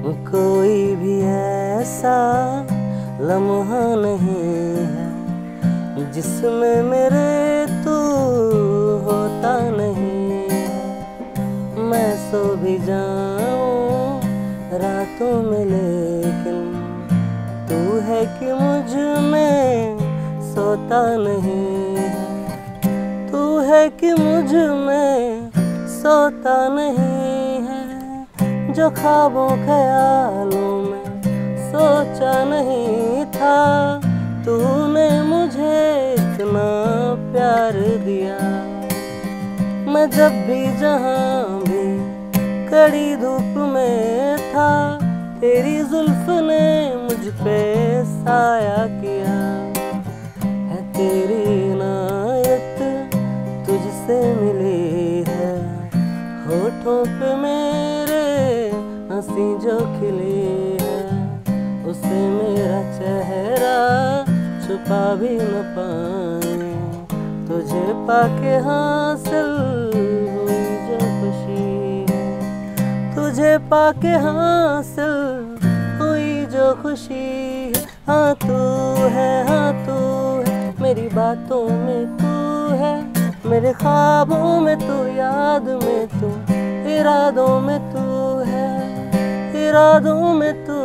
कोई भी ऐसा लम्हा नहीं है जिसमें मेरे तू होता नहीं है। मैं सो भी जाऊं रातों में लेकिन तू है कि मुझ में सोता नहीं है। तू है कि मुझ में सोता नहीं है। जो ख्वाबों ख्यालों में सोचा नहीं था, तूने मुझे इतना प्यार दिया। मैं जब भी जहाँ भी कड़ी धूप में था, तेरी जुल्फ ने मुझ पे साया किया। है तेरी इनायत तुझसे मिली है, होठों पे मेरे हंसी जो खिली है, उसे मेरा चेहरा छुपा भी न पाए। तुझे पाके हासिल हुई जो खुशी है, तुझे पाके हासिल हुई जो खुशी है। हाँ तू है, हाँ तू है, मेरी बातों में तू है, मेरे ख्वाबों में तू, याद में तू, इरादों में तू है, इरादों में तू